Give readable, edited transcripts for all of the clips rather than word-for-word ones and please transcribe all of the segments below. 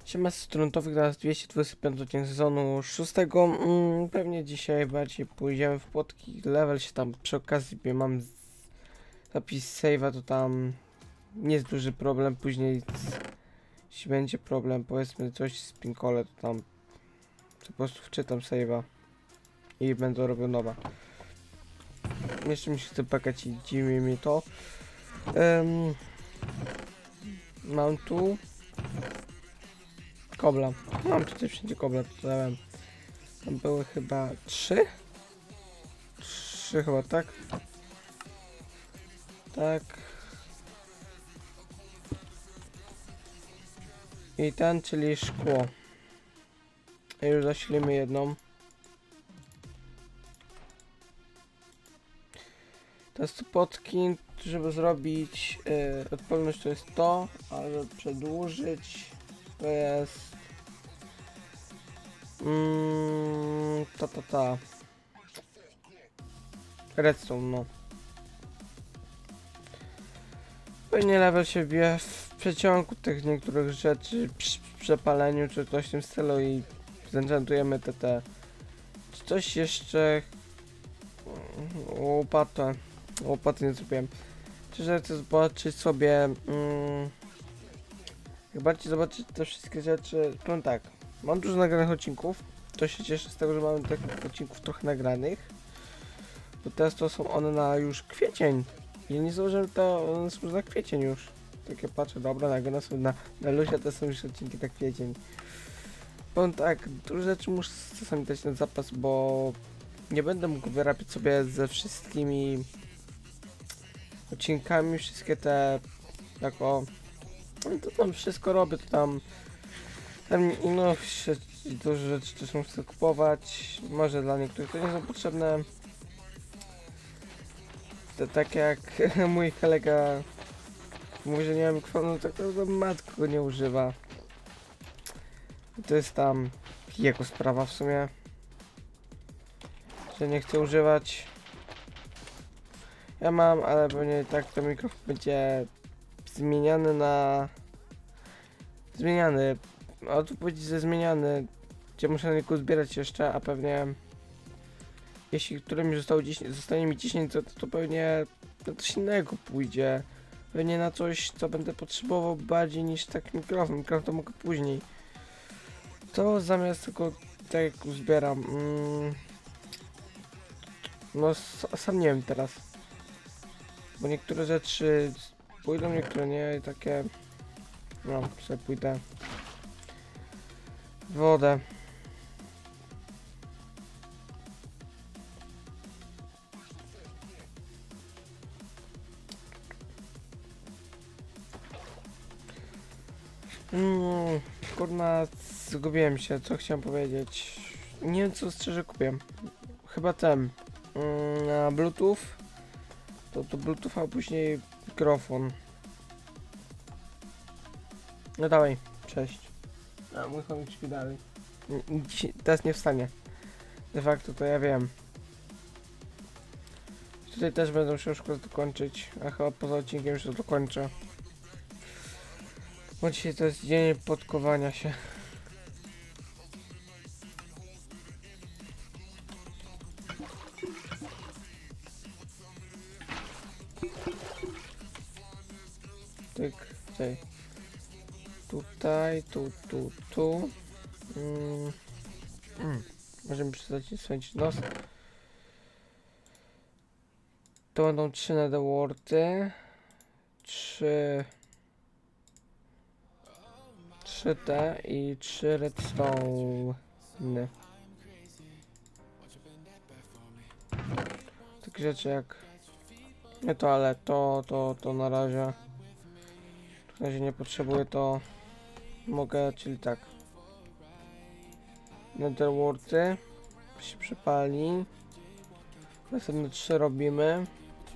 Siema Struntowych, teraz 225 odcinek sezonu 6. Pewnie dzisiaj bardziej pójdziemy w płotki, level się tam przy okazji, mam zapis save'a, to tam nie jest duży problem, później jeśli będzie problem, powiedzmy coś z Pinkole, to tam po prostu wczytam save'a i będę robił nowa. Jeszcze mi się chce pakać i dziwi mi to. Mam tu kobla. Mam tutaj wszędzie kobla, to dałem. Tam były chyba 3? 3 chyba, tak? Tak. I ten, czyli szkło. I już zasilimy jedną. Teraz tu potki, żeby zrobić odporność, to jest to, a żeby przedłużyć to jest redstone, no. Pewnie level się bije w przeciągu tych niektórych rzeczy, przy przepaleniu czy coś w tym stylu i zenchantujemy te. Czy coś jeszcze? Łopaty nie zrobiłem. Czy chcę zobaczyć sobie jak bardziej zobaczyć te wszystkie rzeczy. Powiem tak, mam dużo nagranych odcinków. To się cieszę z tego, że mamy takich odcinków trochę nagranych. Bo teraz to są one na już kwiecień. Ja nie założyłem, to one są na kwiecień już. Takie patrzę, dobra, nagrane są na luzie, to są już odcinki na kwiecień. Powiem tak, dużo rzeczy muszę czasami dać na zapas, bo nie będę mógł wyrabiać sobie ze wszystkimi odcinkami, wszystkie te jako to tam wszystko robię, to tam no dużo rzeczy też muszę kupować, może dla niektórych to nie są potrzebne. To tak jak mój kolega mówi, że nie mam mikrofonu, tak to matko go nie używa. To jest tam jego sprawa w sumie, że nie chcę używać. Ja mam, ale pewnie tak to mikrofon będzie zmieniany na... a tu powiedzieć, że zmieniany, gdzie muszę na niego zbierać jeszcze, a pewnie jeśli którymś zostanie mi 10, to pewnie na coś innego pójdzie. Pewnie na coś, co będę potrzebował bardziej niż tak mikrofon. Mikrofon to mogę później. To zamiast tylko tak jak zbieram. No sam nie wiem teraz. Bo niektóre rzeczy pójdą, niektóre nie i takie... No, sobie pójdę w wodę. Kurna, zgubiłem się, co chciałem powiedzieć. Nie wiem, co szczerze kupię. Chyba ten na Bluetooth. To Bluetooth, a później mikrofon. No dawaj, cześć. A mój chomik śpi dalej. Teraz nie wstanie. De facto to ja wiem. Tutaj też będę musiał szkołę dokończyć, a chyba poza odcinkiem już to dokończę. Bo dzisiaj to jest dzień podkowania się. Tyk, tutaj. Tutaj, tu. Możemy przestać swędzić nos. To będą 3 netherworty. 3 te i 3 redstone. Takie rzeczy jak... Nie to, ale to na razie. Na razie nie potrzebuję, to mogę, czyli tak. Netherworty się przypali. Następne 3 robimy.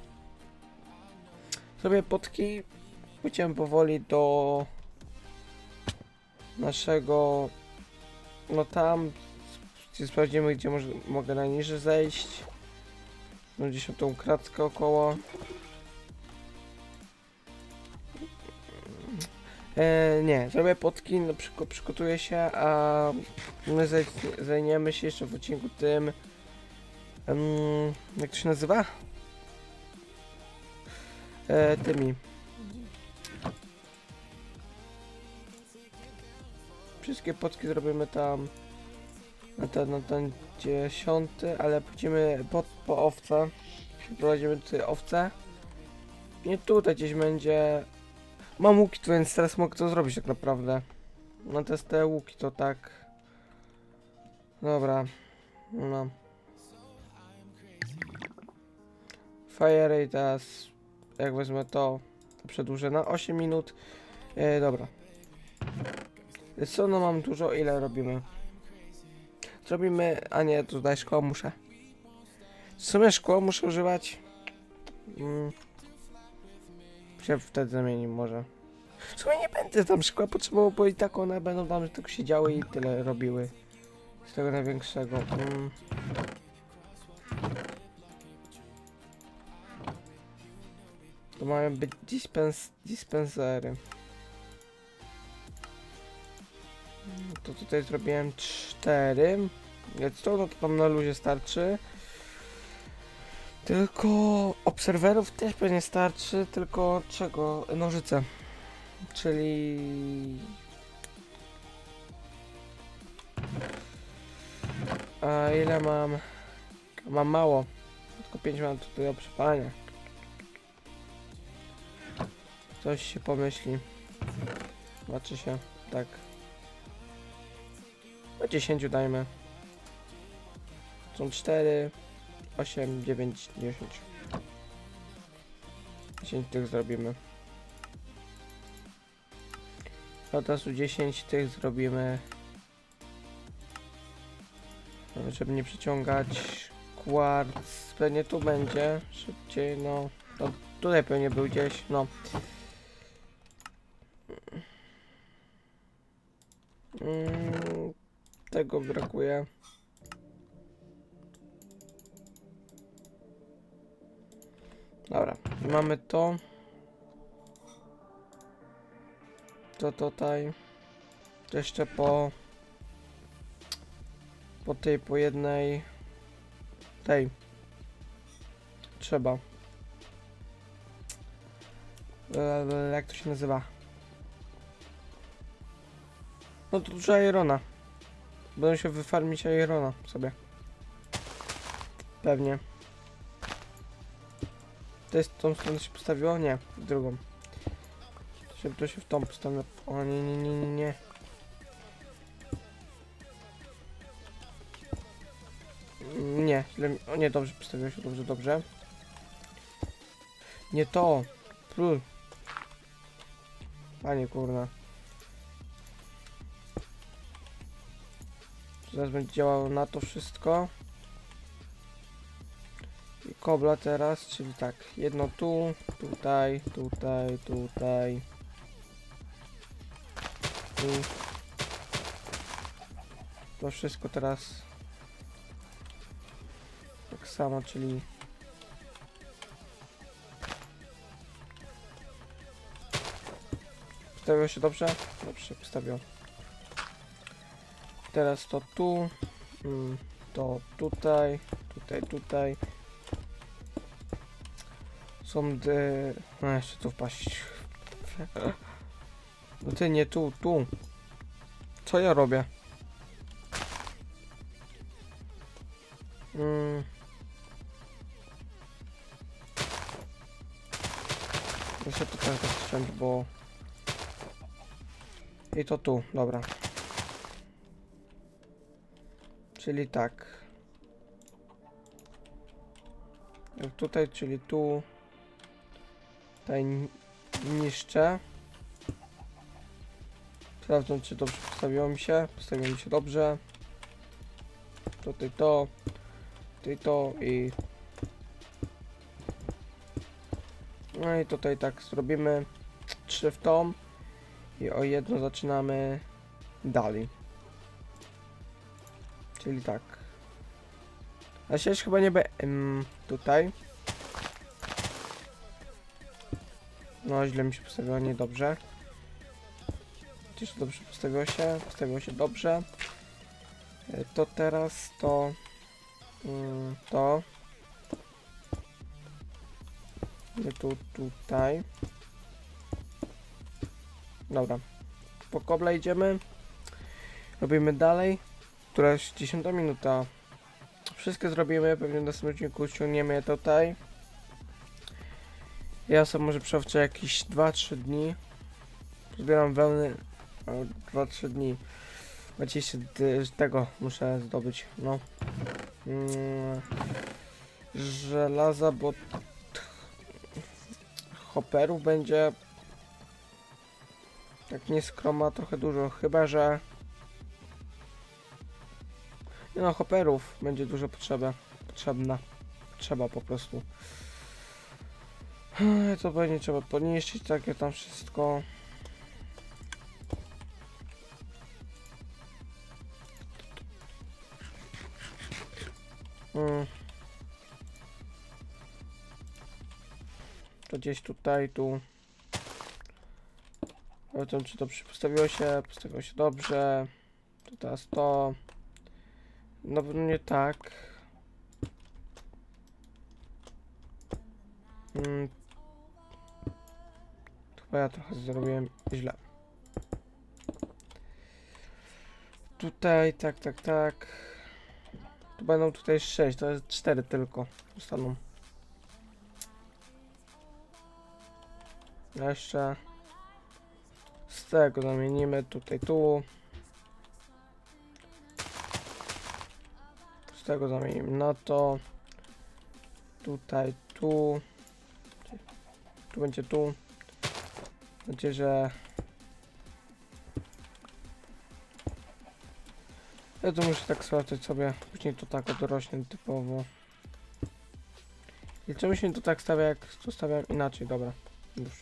Sobie potki. Pójdziemy powoli do naszego, no tam gdzie sprawdzimy, gdzie mogę najniżej zejść. No gdzieś tą kratkę około. Nie, zrobię potki, no, przygotuję się, a my zajmiemy się jeszcze w odcinku tym... jak to się nazywa? Tymi. Wszystkie potki zrobimy tam na ten 10, ale pójdziemy po owce. Przeprowadzimy tutaj owce. Nie tutaj gdzieś będzie... Mam łuki tu, więc teraz mogę to zrobić tak naprawdę. No to jest te łuki, to tak... Dobra. No. Fire rate teraz... Jak wezmę to przedłużę na 8 minut. Dobra. Co no mam dużo, ile robimy? Zrobimy... A nie, tutaj szkło muszę. W sumie szkło muszę używać. Się wtedy zamieni może. W sumie nie będę tam szkła potrzebował, bo i tak one będą tam tylko siedziały i tyle robiły. Z tego największego. To mają być dispensery. To tutaj zrobiłem 4. Więc to, no to tam na luzie starczy. Tylko obserwerów też pewnie starczy, tylko czego? Nożyce. Czyli... A ile mam? Mam mało. Tylko 5 mam tutaj do przepalania. Coś się pomyśli. Zobaczy się. Tak. No 10 dajmy. Są 4, 8, 9, 10. 10 tych zrobimy. Od razu 10 tych zrobimy. Żeby nie przyciągać. Kwarc. Pewnie tu będzie. Szybciej, no. No tutaj pewnie był gdzieś, no. Tego brakuje. Dobra, mamy to. To tutaj. To jeszcze po jednej tej trzeba. Jak to się nazywa? No to dużo irona. Będą się wyfarmić irona sobie. Pewnie. To jest tą stronę się postawiło? Nie, w drugą. Żeby to się w tą stronę... O nie. Nie, źle mi... O nie, dobrze postawiło się, dobrze. Nie to. Panie kurna. Zaraz będzie działało na to wszystko. I kobla teraz, czyli tak, jedno tu, tutaj. I to wszystko teraz tak samo, czyli postawiło się dobrze? Dobrze się postawiło. Teraz to tu, to tutaj. Są no jeszcze tu wpaść. No ty nie tu. Co ja robię? Muszę to tak wciąć, bo... I to tu, dobra. Czyli tak. Jak tutaj, czyli tu. Tutaj niszczę. Sprawdzam, czy dobrze postawiło mi się. Postawiło mi się dobrze. Tutaj to. Tutaj to i... No i tutaj tak zrobimy 3 w tą. I o jedno zaczynamy dalej. Czyli tak. A się chyba nie będzie tutaj. No źle mi się postawiło, niedobrze. Gdzieś dobrze postawiło się dobrze. To teraz to... to... Nie tutaj. Dobra. Po koble idziemy. Robimy dalej. Która jest 10 minuta. Wszystko zrobimy, pewnie w następnym odcinku ściągniemy je tutaj. Ja sobie może przeowczę jakieś 2-3 dni. Zbieram wełny. 2-3 dni. Macie jeszcze tego muszę zdobyć. No. Żelaza, bo hopperów będzie tak nie skroma trochę dużo, chyba że nie no, hopperów będzie dużo trzeba po prostu. To będzie trzeba podniszczyć takie tam wszystko. To gdzieś tutaj, tu. Zobaczmy, czy to postawiło się dobrze. To teraz to. No nie tak. Chyba ja trochę zrobiłem źle. Tutaj, tak. Tu będą tutaj 6, to jest 4 tylko. Zostaną. Jeszcze z tego zamienimy tutaj tu. Z tego zamienimy na to. Tutaj, tu. Tu będzie tu. Znaczy, że ja tu muszę tak sprawdzić sobie. Później to tak dorośnie typowo. I czemu się to tak stawia, jak tu stawiam inaczej? Dobra, już.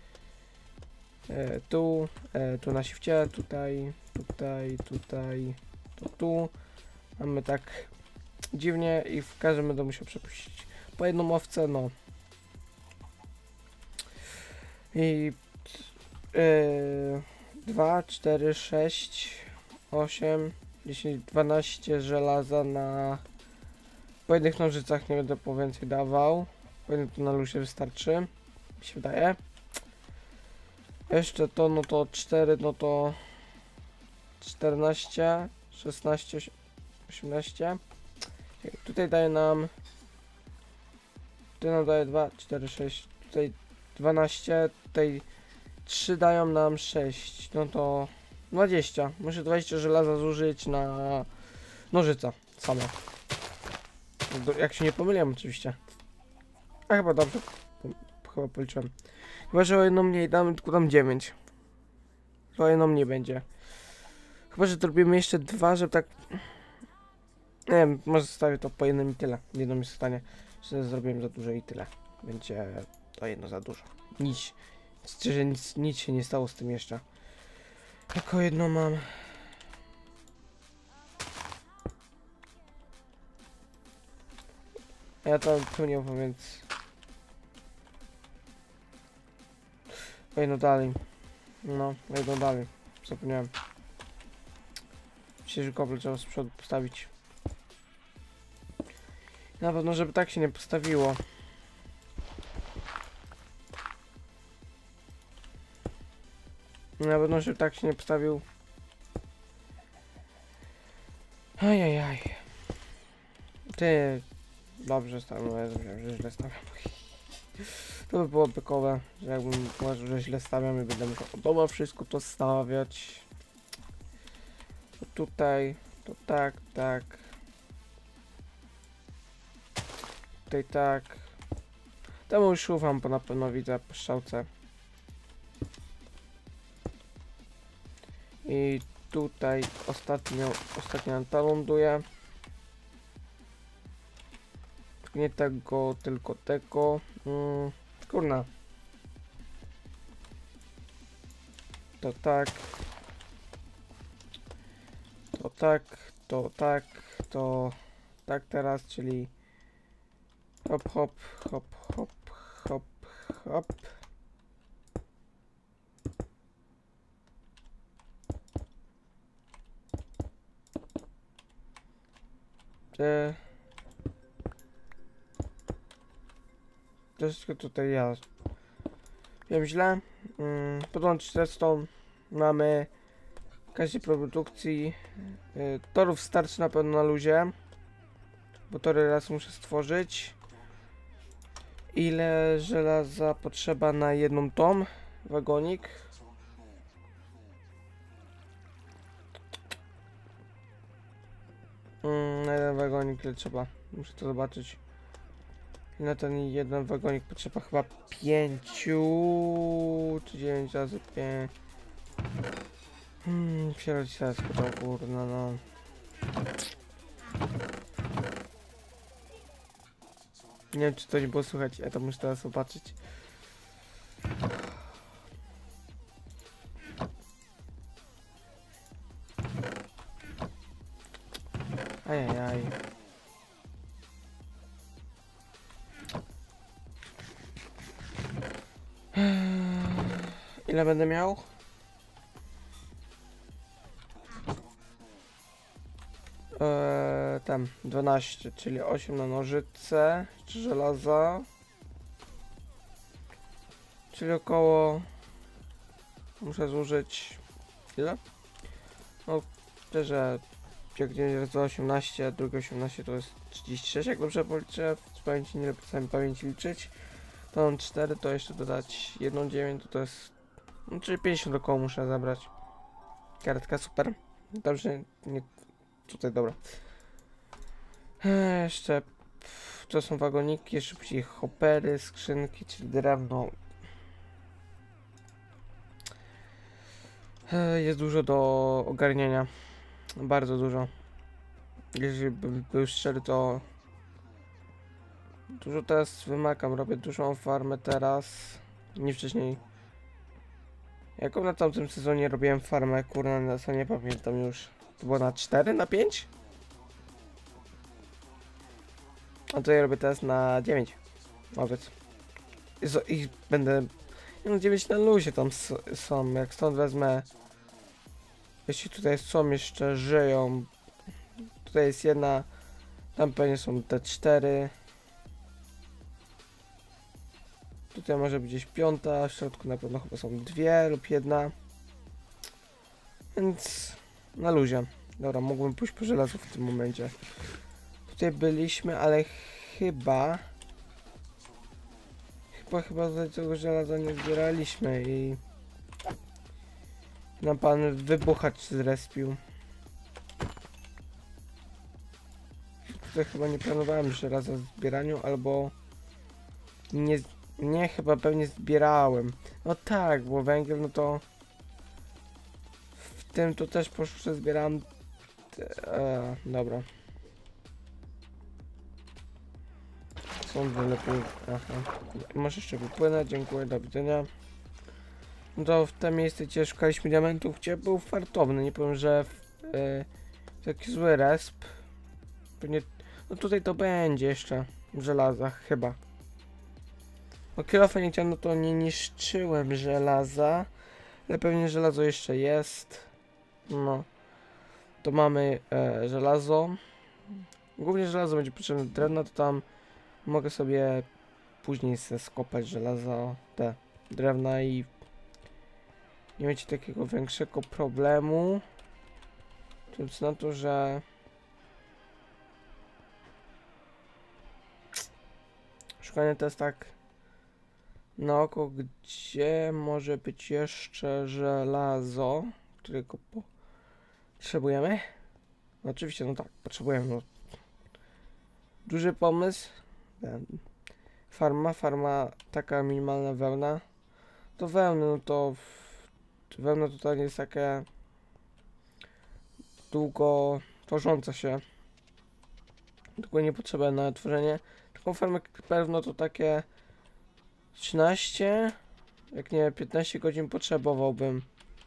Tu na shifcie, tutaj, to tu. Mamy tak dziwnie i w każdym będę musiał przepuścić po jedną owcę, no. I 2, 4, 6, 8, 10, 12 żelaza na... Po jednych nożycach nie będę po więcej dawał. Po jednym to na luzie wystarczy, mi się wydaje. Jeszcze to, no to 4, no to 14, 16, 18. Tutaj daje nam... Tutaj nam daje 2, 4, 6, tutaj 12, tutaj 3 dają nam 6, no to 20. Muszę 20 żelaza zużyć na nożyca same. Jak się nie pomyliłem oczywiście. A chyba dobrze. Chyba policzyłem. Chyba, że o jedną mniej damy, tylko dam 9. To o jedną mniej będzie. Chyba, że zrobimy jeszcze 2, żeby tak... Nie wiem, może zostawię to po jednym i tyle. Jedno mi zostanie, że zrobiłem za dużo i tyle. Będzie to jedno za dużo. Szczerze nic się nie stało z tym jeszcze. Tylko jedno mam. Ja to tu nie ufam, więc... Jedno dalej. No, jedno dalej. Zapomniałem. Świeży kobel trzeba z przodu postawić. Na pewno, żeby tak się nie postawiło. Na pewno, żeby tak się nie postawił. Ajajaj. Ty... Dobrze stawiam, ja myślałem, że źle stawiam. To by było bykowe, że jakbym uważał, że źle stawiam i będę musiał od domu wszystko to stawiać. To tutaj, to tak. Tutaj tak. Temu już ufam, bo na pewno widzę po strzałce. I tutaj ostatnio ta ląduje. Nie tego, tylko tego. Kurna. To tak. To tak. To tak. To tak teraz, czyli hop, hop, hop, hop, hop, hop. To wszystko tutaj ja wiem źle. Podłączyć redstone. Mamy w każdej produkcji torów starczy na pewno na luzie, bo tory raz muszę stworzyć. Ile żelaza potrzeba na jedną tą wagonik? Na jeden wagonik ile trzeba? Muszę to zobaczyć. Na ten jeden wagonik potrzeba chyba 5 czy 9 razy 5. Przerodzić teraz to kurna no. Nie wiem czy to nie było słychać, ja to muszę teraz zobaczyć. Ajajaj. Ile będę miał? Tam 12, czyli 8 na nożyce, czy żelaza. Czyli około... Muszę zużyć... Ile? No, że jak jeden razy 18, a drugie 18 to jest 36, jak dobrze policzę, w pamięci nie lubię sami pamięci liczyć. To mam 4, to jeszcze dodać 1, 9, to jest... No, czyli 50 około muszę zabrać. Kartka, super. Dobrze, nie... Tutaj, dobra. Jeszcze... To są wagoniki, jeszcze później hopery, skrzynki, czyli drewno. Jest dużo do ogarnienia. Bardzo dużo. Jeżeli bym był szczery, to dużo teraz wymagam. Robię dużą farmę teraz. Nie wcześniej. Jaką na tamtym sezonie robiłem farmę? Kurna, nie pamiętam już. To było na 4, na 5? A to ja robię teraz na 9. Wobec. I będę... No 9 na luzie tam są. Jak stąd wezmę... Jeśli tutaj są jeszcze, żyją. Tutaj jest jedna. Tam pewnie są te 4. Tutaj może być gdzieś 5. W środku na pewno chyba są 2 lub 1. Więc na luzie. Dobra, mógłbym pójść po żelazo w tym momencie. Tutaj byliśmy, ale chyba tego żelaza nie zbieraliśmy i nam pan wybuchacz zrespił. Tutaj chyba nie planowałem żelaza w zbieraniu, albo nie, chyba pewnie zbierałem. No tak, bo węgiel, no to w tym to też poszło, że zbierałem. Dobra. Są lepiej. Aha. Masz jeszcze wypłynąć, dziękuję, do widzenia. No to w te miejsce, gdzie szukaliśmy diamentów, gdzie był fartowny, nie powiem, że taki zły resp. Pewnie, no tutaj to będzie jeszcze w żelazach, chyba. O kilofa nie chciałem, no to nie niszczyłem żelaza, ale pewnie żelazo jeszcze jest. No. To mamy żelazo. Głównie żelazo będzie potrzebne do drewna, to tam mogę sobie później skopać żelazo, te drewna i nie mieć takiego większego problemu. Więc na to, że szukanie to jest tak na oko, gdzie może być jeszcze żelazo, którego potrzebujemy. No oczywiście, no tak, potrzebujemy. No. Duży pomysł. Farma, taka minimalna wełna. To wełna, no to wełna tutaj jest takie długo tworząca się. Długo nie potrzeba na tworzenie. Taką farmę pewno to takie 13, jak nie 15 godzin potrzebowałbym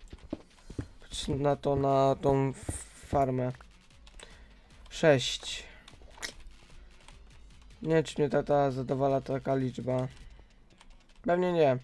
na tą farmę. 6. Nie wiem, czy mnie tata zadowala taka liczba. Pewnie nie.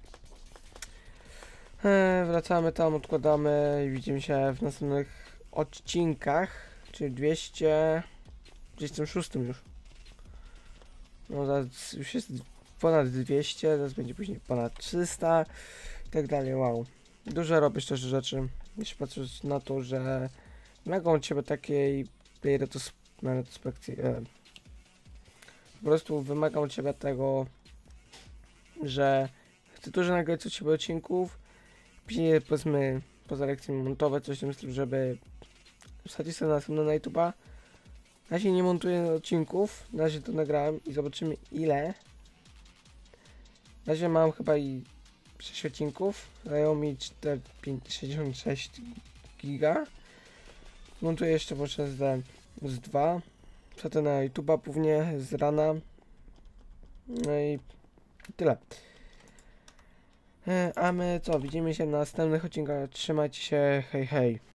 Wracamy tam, odkładamy i widzimy się w następnych odcinkach. Czyli 200, 26 już. No zaraz już jest ponad 200, zaraz będzie później ponad 300 i tak dalej, wow. Dużo robisz też rzeczy, jeśli patrzysz na to, że wymagam od ciebie takiej tej retrospekcji, po prostu wymagam od ciebie tego, że chcę dużo nagrać od ciebie odcinków, później powiedzmy poza lekcją montować coś w tym stylu, żeby wsadzić sobie następne na YouTube'a. Na razie nie montuję odcinków, na razie to nagrałem i zobaczymy ile. Na razie mam chyba i 6 odcinków, dają mi 66 giga. Montuję jeszcze może z 2. Wsadzę na YouTube'a pewnie z rana. No i tyle. A my co, widzimy się na następnych odcinkach. Trzymajcie się, hej hej.